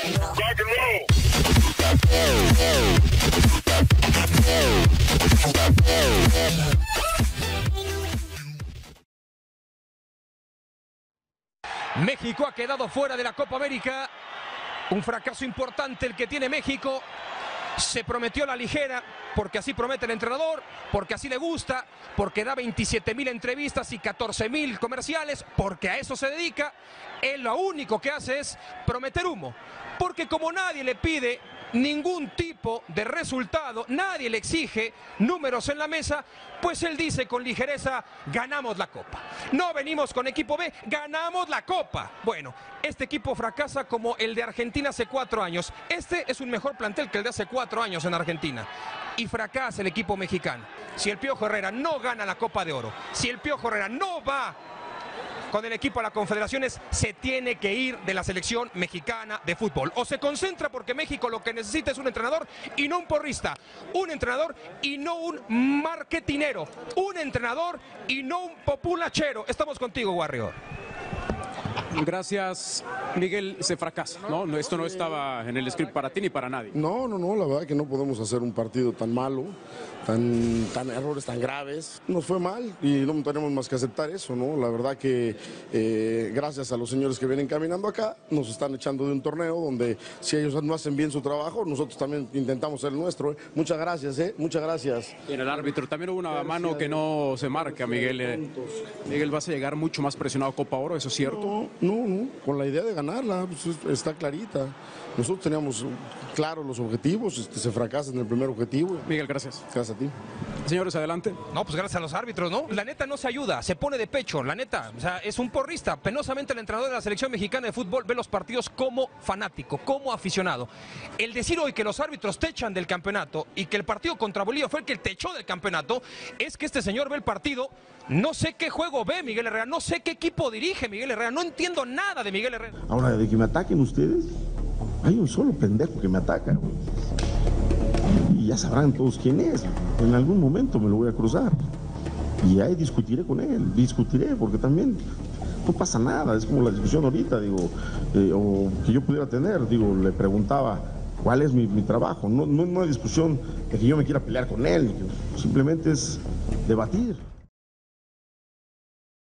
México ha quedado fuera de la Copa América. Un fracaso importante el que tiene México. Se prometió la ligera, porque así promete el entrenador, porque así le gusta, porque da 27,000 entrevistas y 14,000 comerciales, porque a eso se dedica. Él lo único que hace es prometer humo, porque como nadie le pide ningún tipo de resultado, nadie le exige números en la mesa, pues él dice con ligereza: ganamos la Copa. No venimos con equipo B, ganamos la Copa. Bueno, este equipo fracasa como el de Argentina hace 4 años. Este es un mejor plantel que el de hace 4 años en Argentina. Y fracasa el equipo mexicano. Si el Piojo Herrera no gana la Copa de Oro, si el Piojo Herrera no va con el equipo a las Confederaciones, se tiene que ir de la selección mexicana de fútbol. O se concentra, porque México lo que necesita es un entrenador y no un porrista. Un entrenador y no un marketinero. Un entrenador y no un populachero. Estamos contigo, Warrior. Gracias, Miguel. Se fracasa, ¿no? Esto no estaba en el script para ti ni para nadie. No, la verdad que no podemos hacer un partido tan malo, tan errores tan graves. Nos fue mal y no tenemos más que aceptar eso, ¿no? La verdad que gracias a los señores que vienen caminando acá, nos están echando de un torneo donde si ellos no hacen bien su trabajo, nosotros también intentamos hacer el nuestro. Muchas gracias, muchas gracias. Y en el árbitro también hubo una mano que no se marca, Miguel. Miguel, vas a llegar mucho más presionado a Copa Oro, ¿eso es cierto? No, con la idea de ganarla, pues está clarita. Nosotros teníamos claros los objetivos, se fracasa en el primer objetivo. Miguel, gracias. Gracias a ti. Señores, adelante. No, pues gracias a los árbitros, ¿no? La neta no se ayuda, se pone de pecho, la neta. O sea, es un porrista. Penosamente el entrenador de la selección mexicana de fútbol ve los partidos como fanático, como aficionado. El decir hoy que los árbitros te echan del campeonato y que el partido contra Bolivia fue el que te echó del campeonato, es que este señor ve el partido. No sé qué juego ve Miguel Herrera, no sé qué equipo dirige Miguel Herrera, no entiendo nada de Miguel Herrera. Ahora, de que me ataquen ustedes, hay un solo pendejo que me ataca, güey. Y ya sabrán todos quién es. En algún momento me lo voy a cruzar. Y ahí discutiré con él, porque también no pasa nada. Es como la discusión ahorita, digo, o que yo pudiera tener, digo, le preguntaba cuál es mi trabajo. No es una discusión de que yo me quiera pelear con él, simplemente es debatir.